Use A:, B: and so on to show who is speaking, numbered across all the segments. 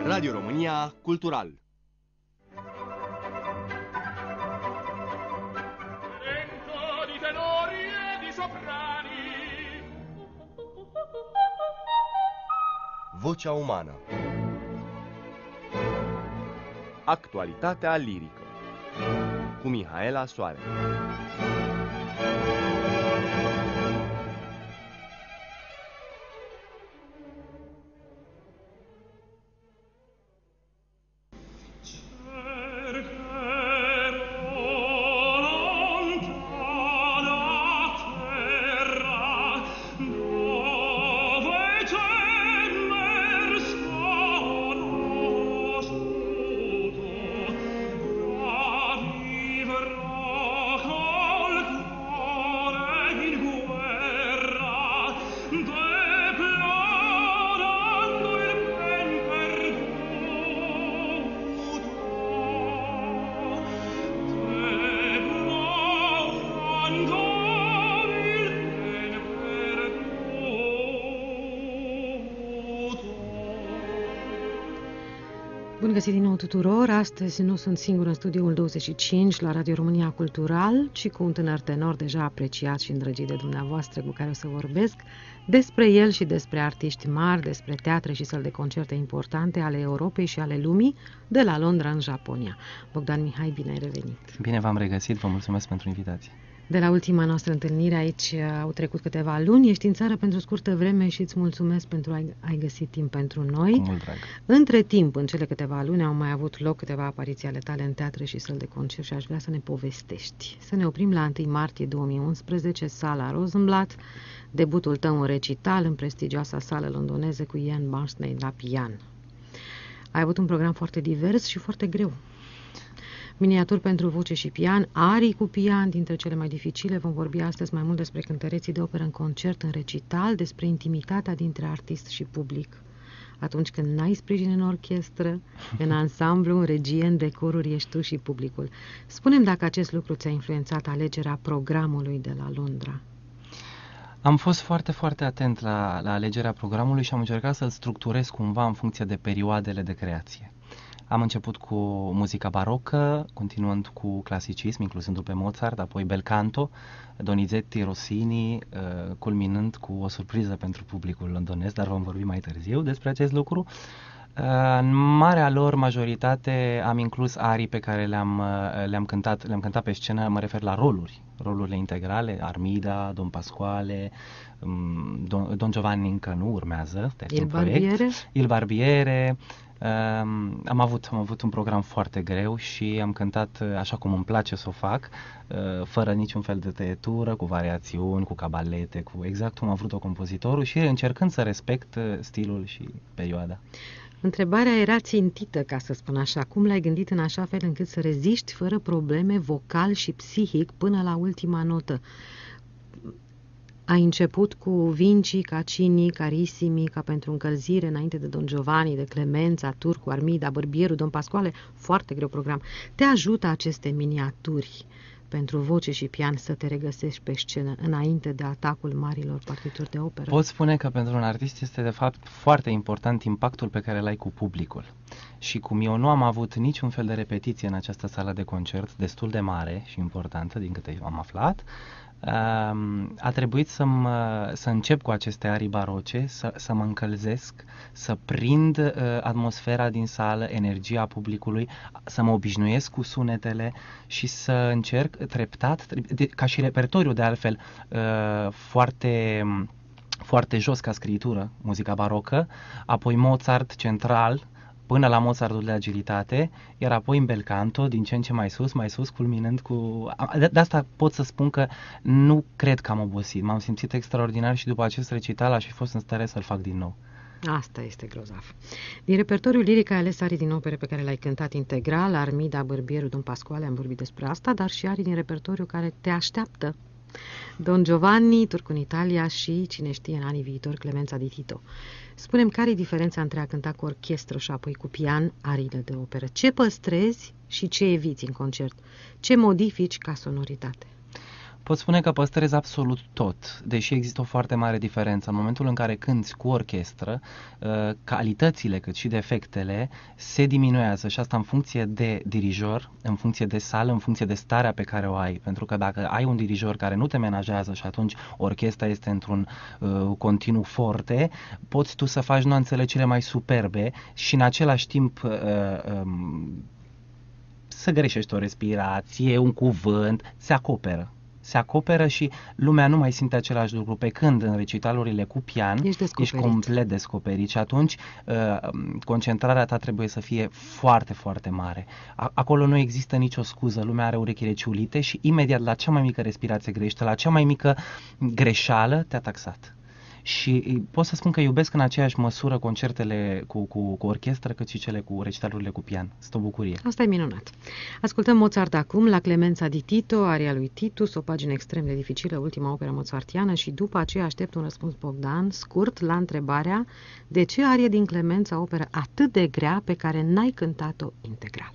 A: Radio România Cultural. Vocea umană. Actualitatea lirică cu Mihaela Soare.
B: Bun găsit din nou tuturor! Astăzi nu sunt singur în studioul 25 la Radio România Cultural, ci cu un tânăr tenor deja apreciat și îndrăgit de dumneavoastră, cu care o să vorbesc despre el și despre artiști mari, despre teatre și săli de concerte importante ale Europei și ale lumii, de la Londra în Japonia. Bogdan Mihai, bine ai revenit!
C: Bine v-am regăsit, vă mulțumesc pentru invitație!
B: De la ultima noastră întâlnire aici au trecut câteva luni, ești în țară pentru scurtă vreme și îți mulțumesc pentru ai găsit timp pentru noi.
C: Cu mult drag.
B: Între timp, în cele câteva luni, au mai avut loc câteva apariții ale tale în teatre și săli de concert și aș vrea să ne povestești. Să ne oprim la 1 martie 2011, sala Rosenblatt, debutul tău în recital în prestigioasa sală londoneză cu Ian Barnsley la pian. Ai avut un program foarte divers și foarte greu. Miniaturi pentru voce și pian, arii cu pian, dintre cele mai dificile. Vom vorbi astăzi mai mult despre cântăreții de operă în concert, în recital, despre intimitatea dintre artist și public. Atunci când n-ai sprijin în orchestră, în ansamblu, în regie, în decoruri, ești tu și publicul. Spune-mi dacă acest lucru ți-a influențat alegerea programului de la Londra.
C: Am fost foarte, foarte atent la alegerea programului și am încercat să-l structurez cumva în funcție de perioadele de creație. Am început cu muzica barocă, continuând cu clasicism, inclusându-l pe Mozart, apoi bel canto, Donizetti, Rossini, culminând cu o surpriză pentru publicul londonez, dar vom vorbi mai târziu despre acest lucru. În marea lor majoritate am inclus arii pe care le-am cântat pe scenă, mă refer la rolurile integrale, Armida, Don Pasquale, Don Giovanni încă nu urmează, Il Barbiere. Am avut un program foarte greu și am cântat așa cum îmi place să o fac, fără niciun fel de tăietură, cu variațiuni, cu cabalete, cu exact cum a vrut-o compozitorul și încercând să respect stilul și perioada.
B: Întrebarea era țintită, ca să spun așa. Cum l-ai gândit în așa fel încât să reziști fără probleme vocal și psihic până la ultima notă? Ai început cu Vinci, Caccini, Carissimi, ca pentru încălzire, înainte de Don Giovanni, de Clemența, Turcu, Armida, Bărbieru, Don Pasquale, foarte greu program. Te ajută aceste miniaturi pentru voce și pian să te regăsești pe scenă înainte de atacul marilor partituri de operă?
C: Pot spune că pentru un artist este de fapt foarte important impactul pe care l-ai cu publicul. Și cum eu nu am avut niciun fel de repetiție în această sală de concert, destul de mare și importantă, din câte am aflat, a trebuit să încep cu aceste arii baroce, să mă încălzesc, să prind atmosfera din sală, energia publicului, să mă obișnuiesc cu sunetele și să încerc treptat, ca și repertoriu de altfel, foarte, foarte jos ca scritură, muzica barocă, apoi Mozart central, până la Mozartul de agilitate, iar apoi în bel canto, din ce în ce mai sus, culminând cu... De asta pot să spun că nu cred că am obosit. M-am simțit extraordinar și după acest recital aș fi fost în stare să-l fac din nou.
B: Asta este grozav. Din repertoriul liric ai ales arii din opere pe care le-ai cântat integral, Armida, Bărbieru, Don Pasquale, am vorbit despre asta, dar și arii din repertoriu care te așteaptă. Don Giovanni, Turcu în Italia și, cine știe, în anii viitori, Clemența di Tito. Spune-mi, care e diferența între a cânta cu orchestră și apoi cu pian ariile de operă? Ce păstrezi și ce eviți în concert? Ce modifici ca sonoritate?
C: Pot spune că păstrez absolut tot, deși există o foarte mare diferență. În momentul în care cânti cu orchestră, calitățile cât și defectele se diminuează și asta în funcție de dirijor, în funcție de sală, în funcție de starea pe care o ai. Pentru că dacă ai un dirijor care nu te menajează și atunci orchestra este într-un continuu forte, poți tu să faci nuanțele cele mai superbe și în același timp să greșești o respirație, un cuvânt, se acoperă și lumea nu mai simte același lucru, pe când în recitalurile cu pian ești complet descoperit și atunci concentrarea ta trebuie să fie foarte, foarte mare. Acolo nu există nicio scuză, lumea are urechile ciulite și imediat la cea mai mică respirație greșită, la cea mai mică greșeală te-a taxat. Și pot să spun că iubesc în aceeași măsură concertele cu orchestră, cât și cele cu recitalurile cu pian. Este o bucurie.
B: Asta e minunat. Ascultăm Mozart acum, la Clemența di Tito, aria lui Titus, o pagină extrem de dificilă, ultima operă mozartiană, și după aceea aștept un răspuns, Bogdan, scurt, la întrebarea de ce arie din Clemența, operă atât de grea pe care n-ai cântat-o integral.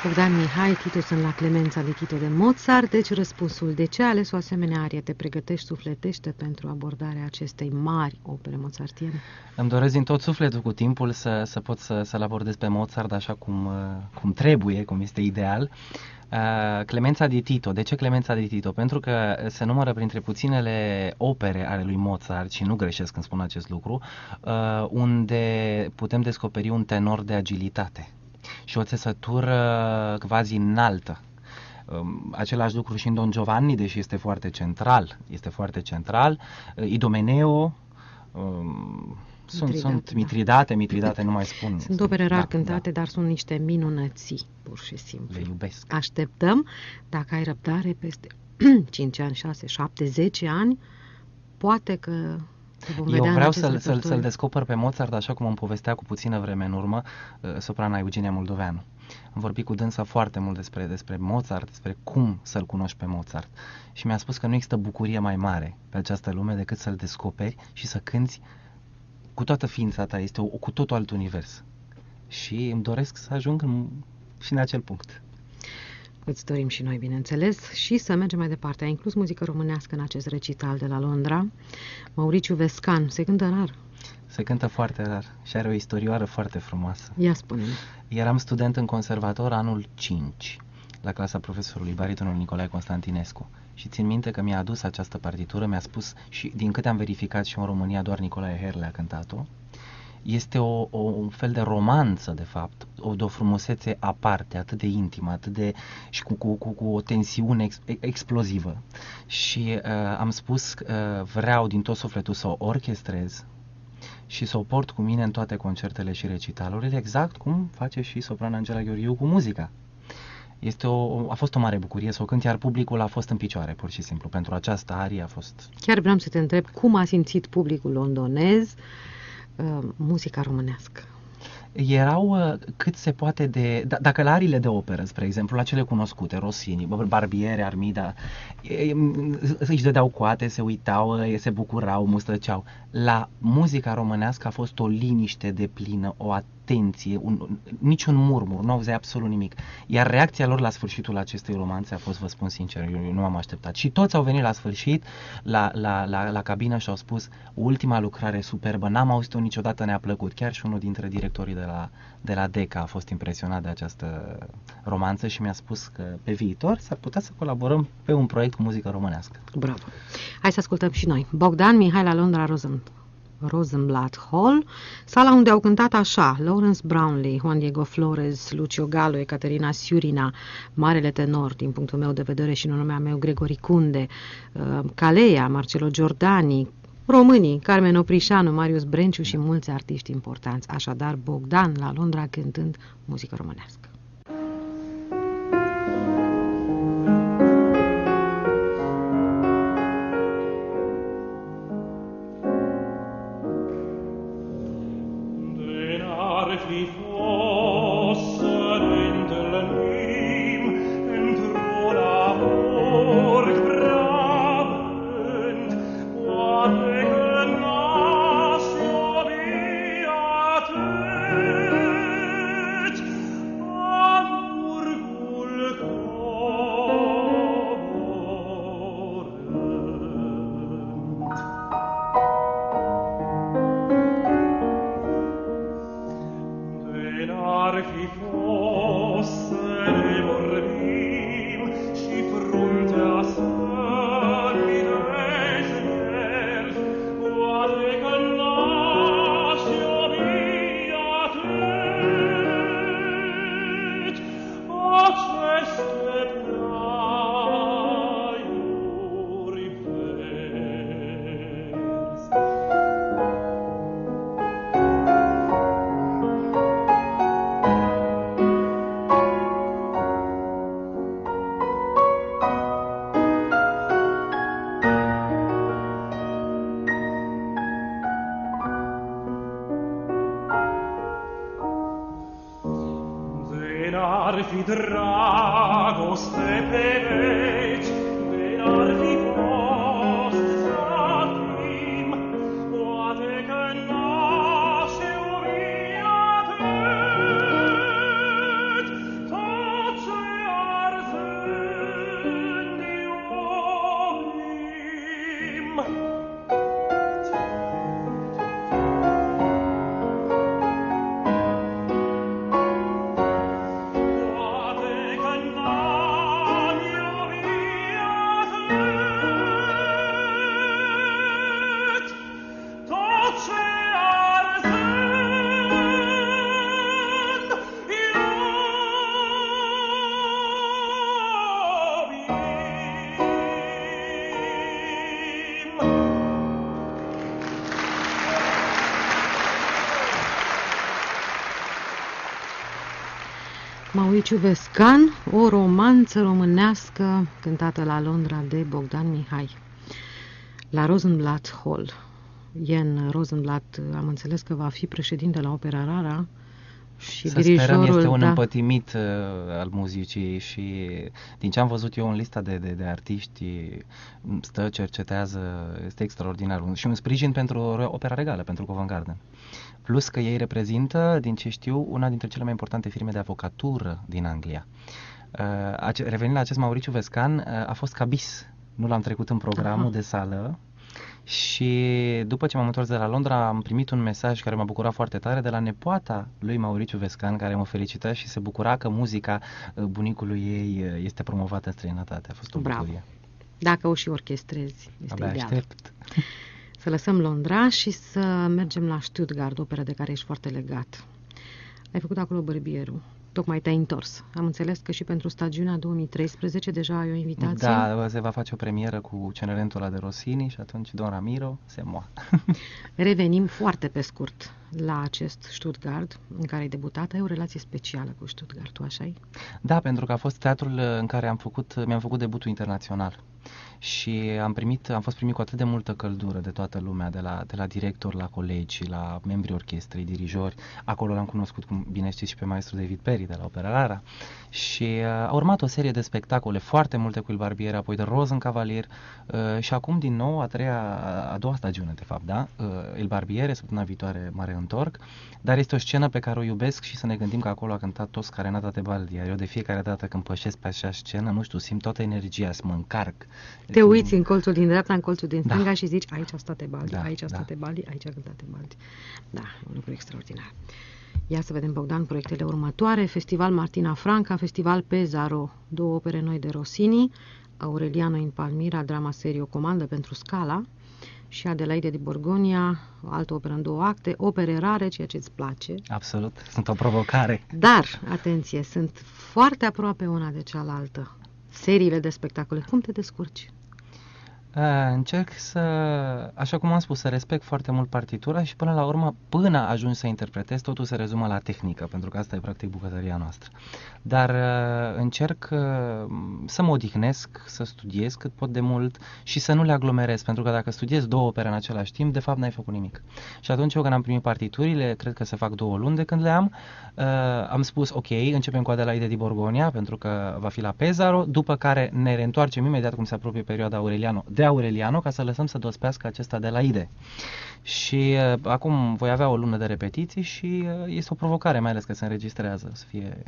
B: Bogdan Mihai, Tito sunt la Clemența de Tito de Mozart, deci răspunsul de ce a ales o asemenea arie te pregătești, sufletește pentru abordarea acestei mari opere mozartiene?
C: Îmi doresc din tot sufletul cu timpul să pot să-l abordez pe Mozart așa cum trebuie, cum este ideal. Clemența di Tito. De ce Clemența di Tito? Pentru că se numără printre puținele opere ale lui Mozart, și nu greșesc când spun acest lucru, unde putem descoperi un tenor de agilitate și o țesătură quasi înaltă. Același lucru și în Don Giovanni, deși este foarte central. Idomeneo, sunt Mitridate, nu mai spun.
B: Sunt opere rar cântate, dar sunt niște minunății, pur și simplu.
C: Le iubesc.
B: Așteptăm, dacă ai răbdare, peste 5 ani, 6, 7, 10 ani, poate că
C: eu vreau să-l descoper pe Mozart așa cum îmi povestea cu puțină vreme în urmă soprana Eugenia Moldoveanu. Am vorbit cu dânsa foarte mult despre Mozart, despre cum să-l cunoști pe Mozart. Și mi-a spus că nu există bucurie mai mare pe această lume decât să-l descoperi și să cânti cu toată ființa ta. Este cu totul alt univers. Și îmi doresc să ajung și în acel punct.
B: Îți dorim și noi, bineînțeles, și să mergem mai departe. Ai inclus muzică românească în acest recital de la Londra. Mauriciu Vescan, se cântă rar?
C: Se cântă foarte rar și are o istorioară foarte frumoasă.
B: Ia spune-mi.
C: Eram student în conservator anul 5, la clasa profesorului baritonul Nicolae Constantinescu. Și țin minte că mi-a adus această partitură, mi-a spus, și din câte am verificat și în România doar Nicolae Herle a cântat-o, este un fel de romanță, de fapt, de o frumusețe aparte, atât de intimă, și cu o tensiune explozivă. Și am spus, vreau din tot sufletul să o orchestrez și să o port cu mine în toate concertele și recitalurile, exact cum face și soprana Angela Gheorghiu cu muzica. A fost o mare bucurie să o cânt, iar publicul a fost în picioare, pur și simplu. Pentru această arie a fost...
B: Chiar vreau să te întreb cum a simțit publicul londonez muzica românească.
C: Erau cât se poate dacă la ariile de operă, spre exemplu, la cele cunoscute, Rossini, Barbiere, Armida, își dădeau coate, se uitau, se bucurau, mustăceau. La muzica românească a fost o liniște deplină, o atenție, niciun murmur, nu auzea absolut nimic. Iar reacția lor la sfârșitul acestei romanțe a fost, vă spun sincer, eu nu am așteptat. Și toți au venit la sfârșit la cabină și au spus: ultima lucrare superbă, n-am auzit-o niciodată, ne-a plăcut. Chiar și unul dintre directorii de la DECA a fost impresionat de această romanță și mi-a spus că pe viitor s-ar putea să colaborăm pe un proiect cu muzică românească.
B: Bravo! Hai să ascultăm și noi. Bogdan Mihai la Londra Rosenblatt Hall, sala unde au cântat așa Lawrence Brownlee, Juan Diego Flores, Lucio Gallo, Ecaterina Siurina, marele tenor din punctul meu de vedere și în numea meu, Gregori Cunde, Calea, Marcelo Giordani, românii, Carmen Oprișanu, Marius Brenciu și mulți artiști importanți. Așadar, Bogdan la Londra cântând muzică românească.
D: Ar fi dragoste pe veci, ar fi fost satim, poate că n-aș iubi atât, tot
B: Mauriciu Vescan, o romanță românească cântată la Londra de Bogdan Mihai. La Rosenblatt Hall. Ian Rosenblatt, am înțeles că va fi președinte la Opera Rara și
C: să sperăm, este un
B: da.
C: împătimit al muzicii și din ce am văzut eu în lista de artiști, stă, cercetează, este extraordinar. Și un sprijin pentru Opera Regală, pentru Covent Garden. Plus că ei reprezintă, din ce știu, una dintre cele mai importante firme de avocatură din Anglia. Revenind la acest Mauriciu Vescan, a fost Cabis. Nu l-am trecut în programul de sală. Și după ce m-am întors de la Londra, am primit un mesaj care m-a bucurat foarte tare de la nepoata lui Mauriciu Vescan, care mă felicită și se bucura că muzica bunicului ei este promovată în străinătate. A fost o bucurie.
B: Dacă o și orchestrezi, este
C: Abia
B: ideal.
C: aștept.
B: Să lăsăm Londra și să mergem la Stuttgart, opera de care ești foarte legat. Ai făcut acolo Bărbierul. Tocmai te-ai întors. Am înțeles că și pentru stagiunea 2013 deja ai o invitație?
C: Da, se va face o premieră cu Cenerentul ăla de Rossini și atunci Don Ramiro se moa.
B: Revenim foarte pe scurt la acest Stuttgart în care ai debutat. Ai o relație specială cu Stuttgart, tu așa-i?
C: Da, pentru că a fost teatrul în care mi-am făcut debutul internațional. Și am fost primit cu atât de multă căldură de toată lumea, de la director, la colegi, la membrii orchestrei, dirijori. Acolo l-am cunoscut, cum bine știți, și pe maestru David Perry de la Opera Rara. Și a urmat o serie de spectacole, foarte multe cu Il Barbiere, apoi de Rosenkavalier și acum din nou a doua stagiune, de fapt, da? Il Barbiere, săptămâna viitoare mă reîntorc, dar este o scenă pe care o iubesc și să ne gândim că acolo a cântat Tosca Renata Tebaldi, iar eu de fiecare dată când pășesc pe așa scenă, nu știu, simt toată energia, să mă încarc.
B: Te uiți în colțul din dreapta, în colțul din stânga,
C: Da.
B: și zici, aici a stat Tebaldi,
C: Da,
B: aici a stat
C: da.
B: Tebaldi, aici a cântat Tebaldi. Da, un lucru extraordinar. Ia să vedem, Bogdan, proiectele următoare. Festival Martina Franca, Festival Pesaro, 2 opere noi de Rossini, Aureliano in Palmira, drama serie O comandă pentru Scala, și Adelaide di Borgonia, o altă operă în 2 acte, opere rare, ceea ce îți place.
C: Absolut, sunt o provocare.
B: Dar, atenție, sunt foarte aproape una de cealaltă. Seriile de spectacole. Cum te descurci?
C: Încerc așa cum am spus, să respect foarte mult partitura și până la urmă, până ajungi să interpretezi, totul se rezumă la tehnică, pentru că asta e practic bucătăria noastră. Dar încerc să mă odihnesc, să studiez cât pot de mult și să nu le aglomerez, pentru că dacă studiezi 2 opere în același timp, de fapt n-ai făcut nimic. Și atunci eu când am primit partiturile, cred că se fac 2 luni de când le am spus ok, începem cu Adelaide di Borgonia, pentru că va fi la Pesaro, după care ne reîntoarcem imediat cum se apropie perioada Aureliano, ca să lăsăm să dospească acesta de la Ide. Și acum voi avea o lună de repetiții și este o provocare, mai ales că se înregistrează, să fie...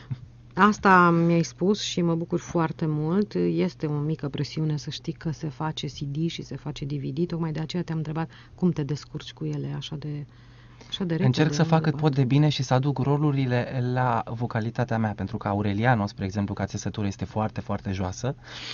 B: Asta mi-ai spus și mă bucur foarte mult. Este o mică presiune să știi că se face CD și se face DVD, tocmai de aceea te-am întrebat cum te descurci cu ele așa de repede.
C: Încerc să fac cât pot de bine și să aduc rolurile la vocalitatea mea, pentru că Aureliano, spre exemplu, ca țesătură este foarte, foarte joasă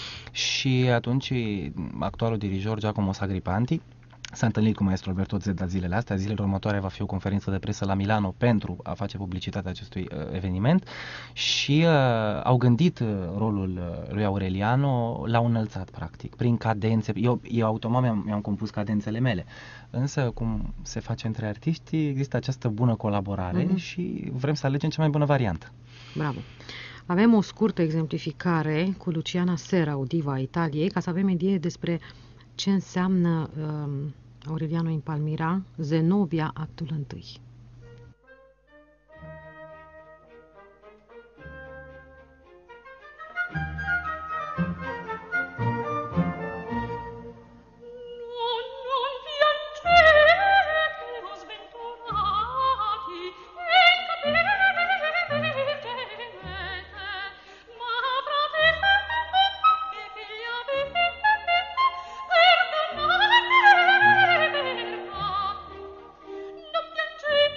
C: și atunci actualul dirijor Giacomo Sagripanti s-a întâlnit cu maestru Alberto Zedda zilele astea. Zilele următoare va fi o conferință de presă la Milano pentru a face publicitatea acestui eveniment și au gândit rolul lui Aureliano la un înălțat, practic, prin cadențe. Eu automat mi-am compus cadențele mele, însă cum se face între artiști, există această bună colaborare și vrem să alegem cea mai bună variantă.
B: Bravo! Avem o scurtă exemplificare cu Luciana Serau, diva Italiei, ca să avem idee despre ce înseamnă Aureliano in Palmira, Zenobia, actul 1.
E: Non piangete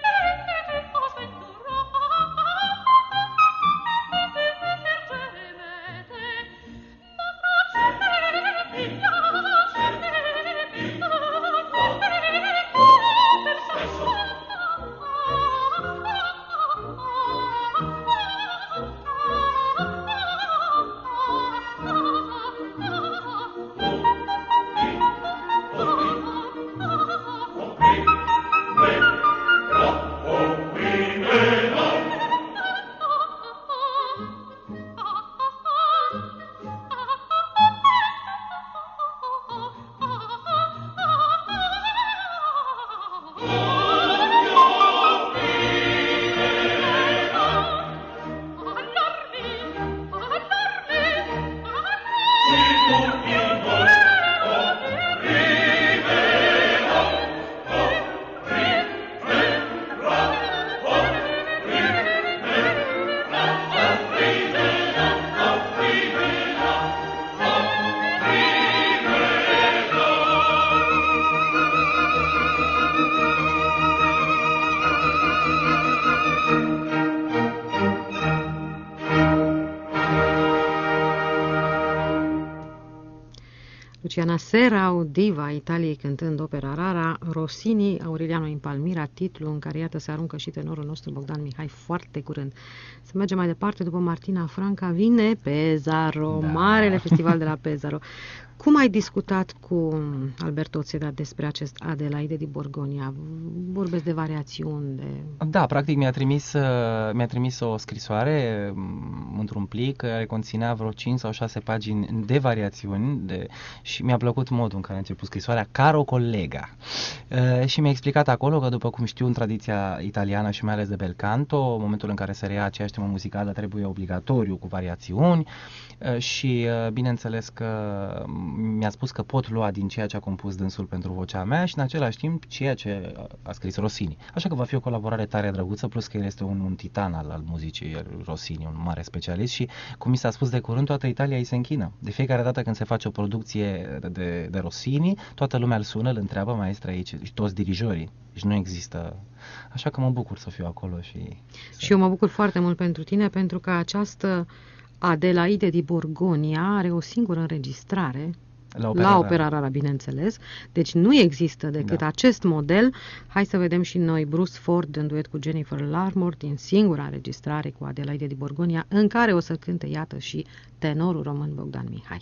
B: Luciana Serau, diva Italiei cântând opera rara, Rossini, Aureliano in Palmira, titlu în care iată se aruncă și tenorul nostru Bogdan Mihai foarte curând. Să mergem mai departe, după Martina Franca vine Pesaro, marele festival de la Pesaro. Cum ai discutat cu Alberto Țeda despre acest Adelaide di Borgonia? Vorbesc de variațiuni, de...
C: Da, practic mi-a trimis o scrisoare într-un plic care conținea vreo 5 sau 6 pagini de variațiuni și mi-a plăcut modul în care a început scrisoarea, caro colega. Și mi-a explicat acolo că, după cum știu, în tradiția italiană și mai ales de bel canto, în momentul în care se reia aceeași temă muzicală trebuie obligatoriu cu variațiuni și bineînțeles că mi-a spus că pot lua din ceea ce a compus dânsul pentru vocea mea și în același timp ceea ce a scris Rossini. Așa că va fi o colaborare tare drăguță, plus că el este un titan al muzicii, Rossini, un mare specialist și, cum mi s-a spus de curând, toată Italia îi se închină. De fiecare dată când se face o producție de Rossini, toată lumea îl sună, îl întreabă, maestre aici, și toți dirijorii. Deci nu există... Așa că mă bucur să fiu acolo și...
B: Și eu mă bucur foarte mult pentru tine, pentru că această Adelaide di Borgonia are o singură înregistrare la opera rara, bineînțeles. Deci nu există decât acest model. Hai să vedem și noi Bruce Ford în duet cu Jennifer Larmore din singura înregistrare cu Adelaide di Borgonia, în care o să cânte, iată, și tenorul român Bogdan Mihai.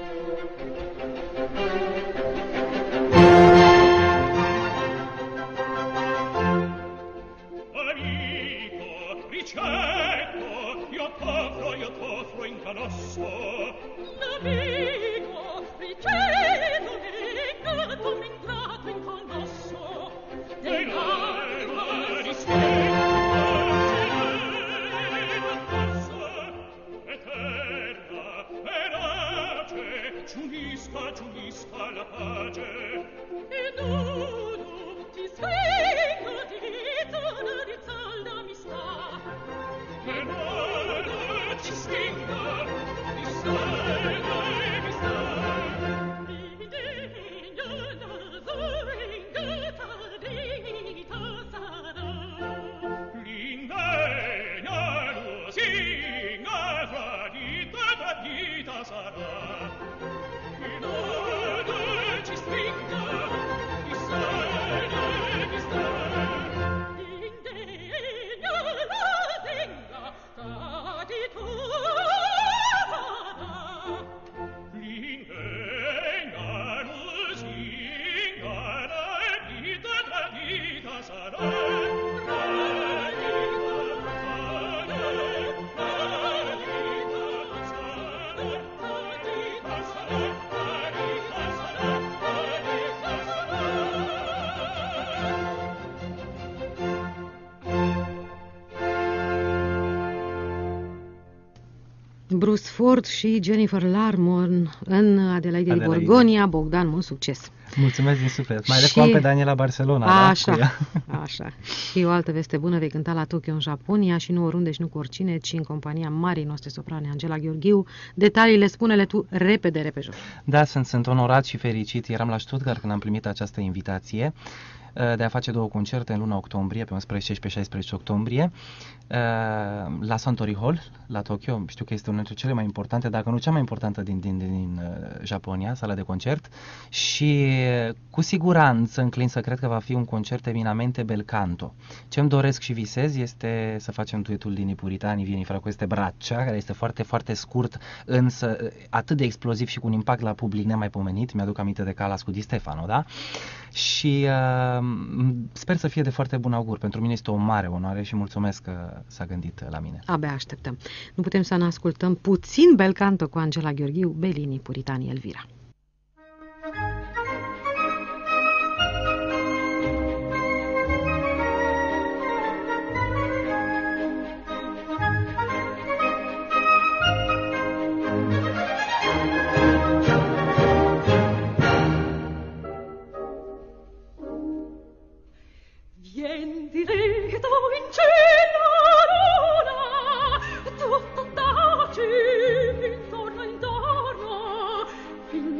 B: Bruce Ford și Jennifer Larmore în Adelaide di Borgonia. Bogdan, mult succes!
C: Mulțumesc din suflet, mai ales cu am pe Daniela Barcelona.
B: Așa. Și o altă veste bună, vei cânta la Tokyo, în Japonia, și nu oriunde și nu cu oricine, ci în compania marii noastre soprane, Angela Gheorghiu. Detaliile spune-le tu repede.
C: Da, sunt onorat și fericit. Eram la Stuttgart când am primit această invitație de a face 2 concerte în luna octombrie, pe 11 și pe 16 octombrie, la Suntory Hall, la Tokyo. Știu că este una dintre cele mai importante, dacă nu cea mai importantă din Japonia, sala de concert, și cu siguranță înclin să cred că va fi un concert eminamente bel canto. Ce-mi doresc și visez este să facem duetul Lini Puritani, Vieni fra queste braccia, care este foarte, foarte scurt, însă atât de exploziv și cu un impact la public nemaipomenit. Mi-aduc aminte de Callas cu Di Stefano, da? Și sper să fie de foarte bun augur. Pentru mine este o mare onoare și mulțumesc că s-a gândit la mine.
B: Abia așteptăm. Nu putem să ne ascultăm puțin bel canto cu Angela Gheorghiu, Bellini, Puritani, Elvira.
E: Intorno,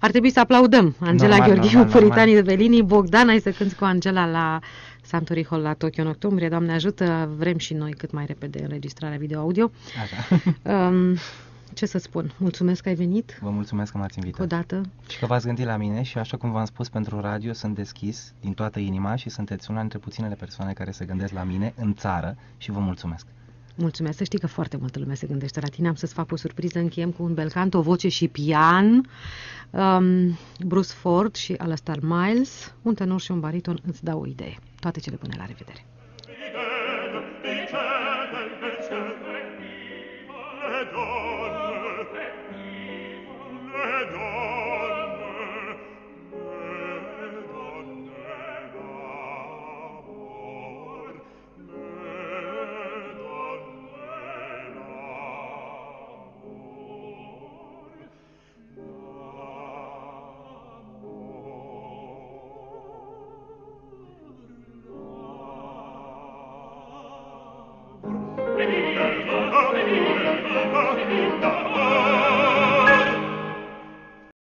B: Ar trebui să aplaudăm Angela
C: Normal,
B: Gheorghiu,
C: normal,
B: Puritanii de
C: normal.
B: Bellini. Bogdan, ai să cânti cu Angela la Suntory Hall la Tokyo în octombrie. Doamne ajută, vrem și noi cât mai repede înregistrarea video-audio.
C: Așa.
B: Ce să spun? Mulțumesc că ai venit.
C: Vă mulțumesc că m-ați invitat.
B: O dată.
C: Și că v-ați gândit la mine și așa cum v-am spus, pentru radio sunt deschis din toată inima și sunteți una dintre puținele persoane care se gândesc la mine în țară și vă mulțumesc.
B: Mulțumesc, să știi că foarte multă lume se gândește la tine. Am să-ți fac o surpriză, încheiem cu un bel canto, voce și pian, Bruce Ford și Alastair Miles, un tenor și un bariton, îți dau o idee. Toate cele bune, la revedere!